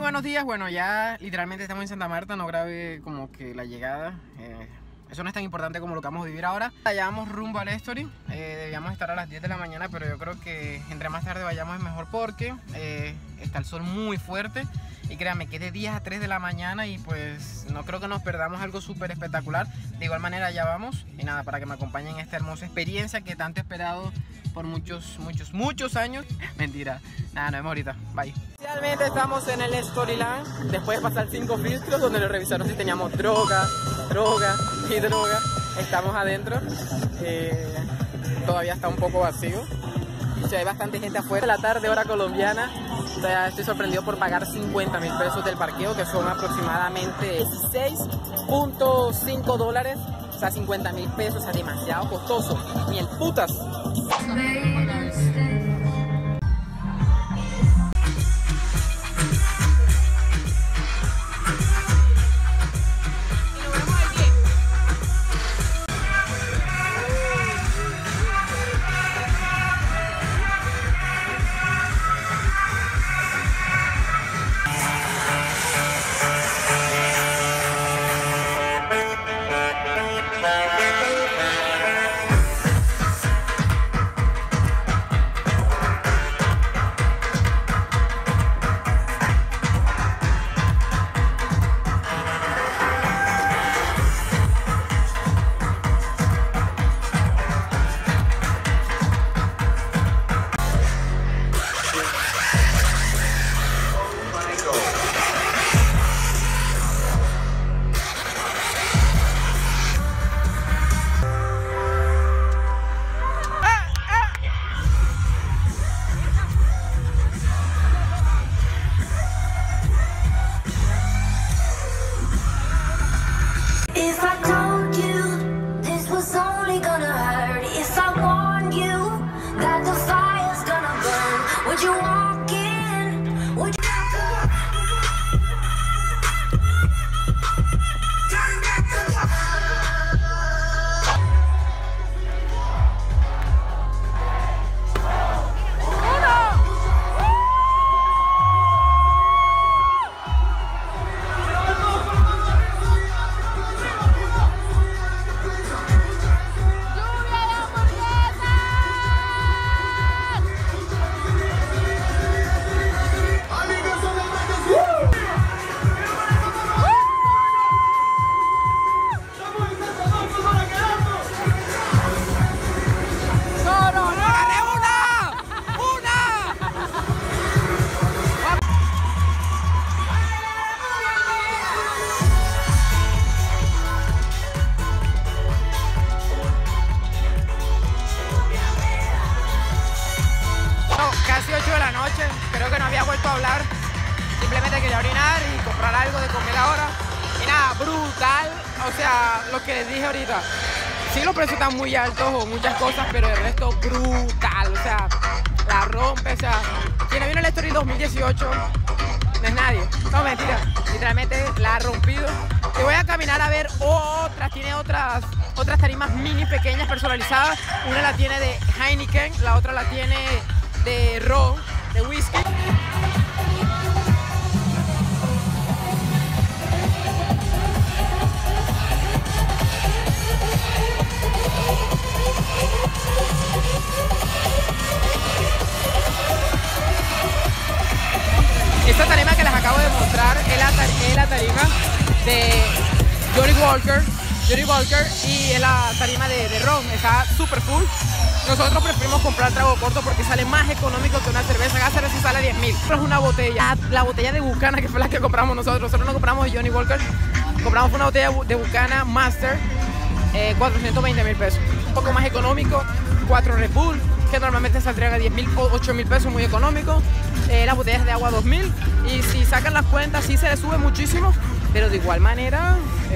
buenos días. Bueno, ya literalmente estamos en Santa Marta. No grabé como que la llegada. Eso no es tan importante como lo que vamos a vivir ahora. Ya vamos rumbo al Story. Debíamos estar a las 10 de la mañana, pero yo creo que entre más tarde vayamos es mejor porque está el sol muy fuerte. Y créanme que es de 10 a 3 de la mañana y pues no creo que nos perdamos algo súper espectacular. De igual manera ya vamos. Y nada, para que me acompañen en esta hermosa experiencia que tanto he esperado por muchos años. Mentira. Nada, nos vemos ahorita. Bye. Finalmente estamos en el Storyland. Después de pasar 5 filtros donde nos revisaron si teníamos droga. Estamos adentro. Todavía está un poco vacío. O sea, hay bastante gente afuera. La tarde, hora colombiana. O sea, estoy sorprendido por pagar 50.000 pesos del parqueo, que son aproximadamente 16.5 dólares. O sea, 50.000 pesos, o sea, demasiado costoso. Ni el putas. Casi 8 de la noche, creo que no había vuelto a hablar. Simplemente quería orinar y comprar algo de comer ahora. Y nada, brutal. O sea, lo que les dije ahorita. Sí, los precios están muy altos o muchas cosas, pero el resto brutal. O sea, la rompe. O sea, quien vino al Story 2018 no es nadie. No, mentira. Literalmente la ha rompido. Y voy a caminar a ver otras. Tiene otras tarimas mini pequeñas personalizadas. Una la tiene de Heineken, la otra la tiene de ron, de whisky. Esta tarima que les acabo de mostrar es la tarima de Johnny Walker y es la tarima de ron. Está súper full. Nosotros preferimos comprar trago corto porque sale más económico que una cerveza. Cada cerveza sale 10.000. Pero es una botella. La botella de Bucana, que fue la que compramos nosotros. Nosotros no compramos de Johnny Walker. Compramos una botella de Bucana Master. 420.000 pesos. Un poco más económico. 4 Red Bull, que normalmente saldrían a 10.000 o 8.000 pesos, muy económico. Las botellas de agua 2.000. Y si sacan las cuentas, sí se les sube muchísimo. Pero de igual manera,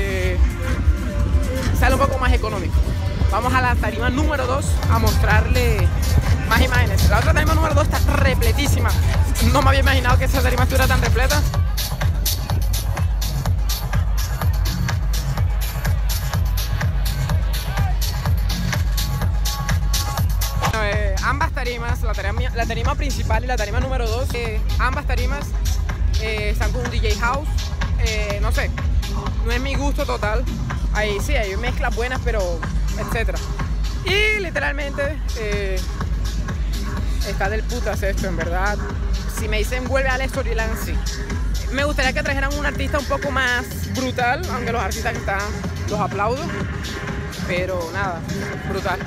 sale un poco más económico. Vamos a la tarima número 2 a mostrarle más imágenes. La otra tarima número 2 está repletísima. No me había imaginado que esa tarima estuviera tan repleta. ambas tarimas, la tarima principal y la tarima número 2, ambas tarimas están con un DJ House, no sé, no es mi gusto total. Ahí sí, hay mezclas buenas, pero etcétera. Y literalmente está del putas esto, en verdad. Si me dicen vuelve al Storyland, sí. Me gustaría que trajeran un artista un poco más brutal, aunque los artistas que están los aplaudo, pero nada, brutal.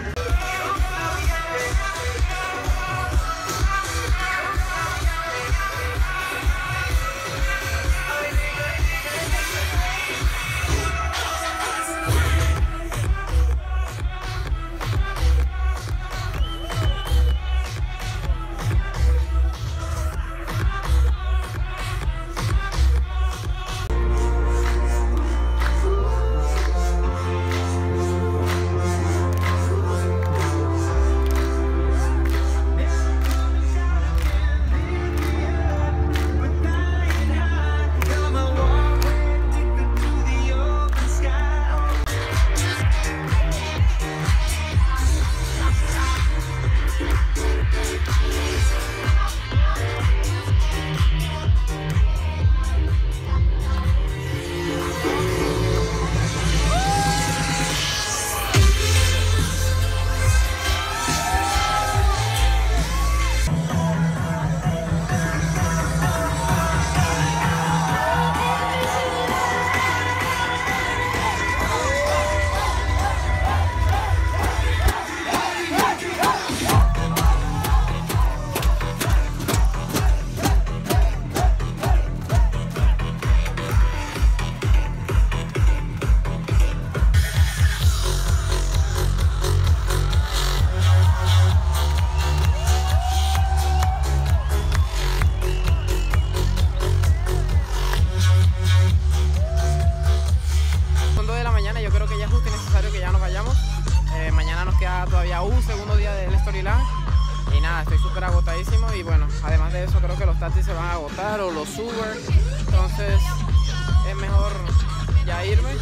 Todavía un segundo día del Storyland y nada, estoy súper agotadísimo y bueno, además de eso creo que los taxis se van a agotar o los Uber, entonces es mejor ya irme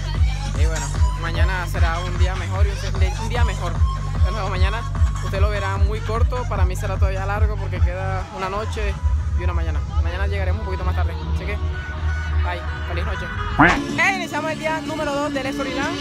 y bueno, mañana será un día mejor y un día mejor. De nuevo, mañana usted lo verá muy corto, para mí será todavía largo porque queda una noche y una mañana. Mañana llegaremos un poquito más tarde, así que bye, feliz noche. Iniciamos el día número 2 del Storyland.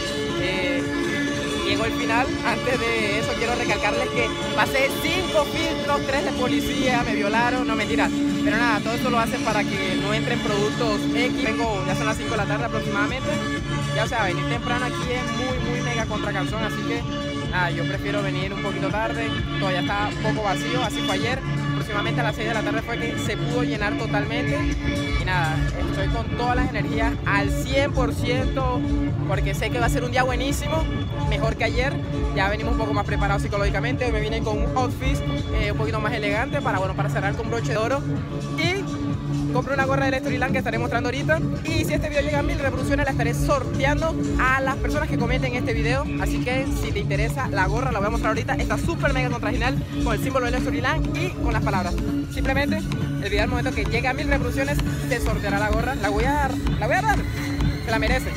Llegó el final. Antes de eso quiero recalcarles que pasé 5 filtros, 3 de policía, me violaron, no mentiras. Pero nada, todo esto lo hacen para que no entren productos X. Ya son las 5 de la tarde aproximadamente. Ya o sea, venir temprano aquí es muy mega contracanzón, así que nada, yo prefiero venir un poquito tarde. Todavía está un poco vacío, así fue ayer. Aproximadamente a las 6 de la tarde fue que se pudo llenar totalmente. Y nada, estoy con todas las energías al 100% porque sé que va a ser un día buenísimo, mejor que ayer. Ya venimos un poco más preparados psicológicamente. Hoy me vine con un outfit un poquito más elegante para cerrar con broche de oro. Y compré una gorra del Storyland que estaré mostrando ahorita. Y si este video llega a 1000 reproducciones, la estaré sorteando a las personas que comenten este video. Así que si te interesa la gorra, la voy a mostrar ahorita. Está súper mega contra original con el símbolo del Storyland y con las palabras. Simplemente el video al momento que llegue a 1000 reproducciones te sorteará la gorra. La voy a dar, se la merece.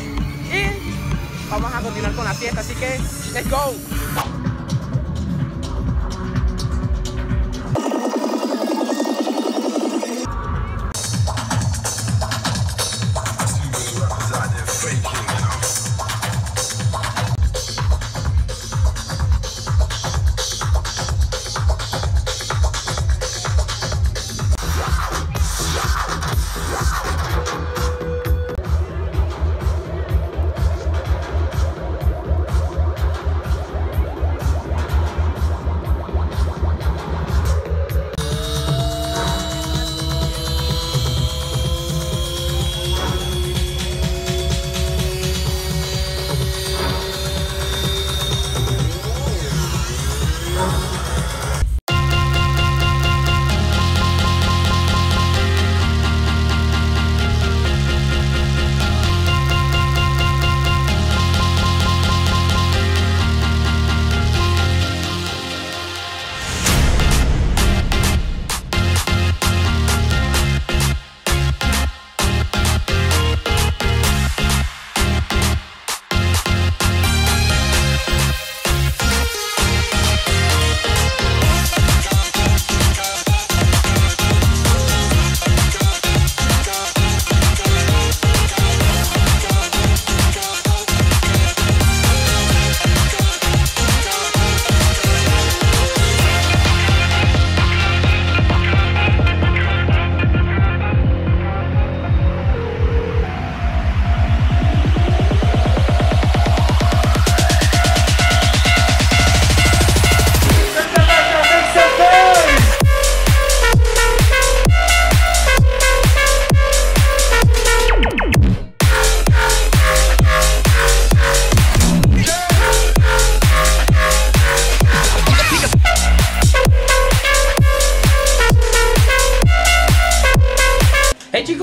Y vamos a continuar con la fiesta, así que let's go.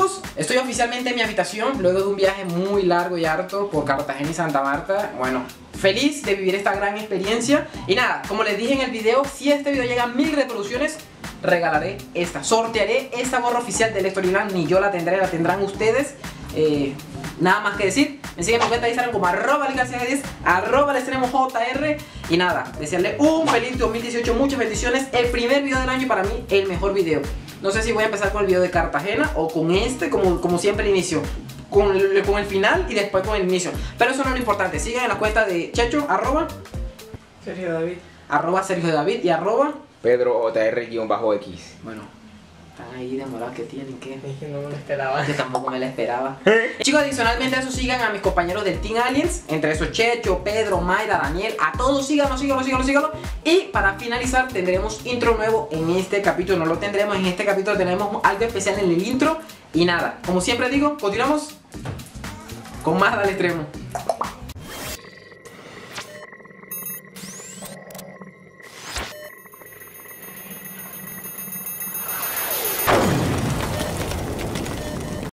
chicos, estoy oficialmente en mi habitación luego de un viaje muy largo y harto por Cartagena y Santa Marta. Bueno, feliz de vivir esta gran experiencia. Y nada, como les dije en el video, si este video llega a 1000 reproducciones, regalaré sortearé esta gorra oficial del Storyland. Ni yo la tendré, la tendrán ustedes. Nada más que decir, me siguen en mi cuenta de Instagram como @LiGarcia10, @LextremoJR. Y nada, desearle un feliz 2018, muchas bendiciones. El primer video del año y para mí el mejor video. No sé si voy a empezar con el video de Cartagena o con este, como siempre el inicio, con el final y después con el inicio. Pero eso no es lo importante. Sigan en la cuenta de Checho, Sergio David, Sergio David y PedroJR_X. bueno, están ahí demorados que tienen que... es que no me lo esperaba. Yo tampoco me la esperaba. Chicos, adicionalmente a eso sigan a mis compañeros del Team Aliens. Entre esos Checho, Pedro, Mayra, Daniel. A todos síganos. Y para finalizar tendremos intro nuevo en este capítulo. No lo tendremos en este capítulo, tenemos algo especial en el intro. Y nada, como siempre digo, continuamos con más al extremo.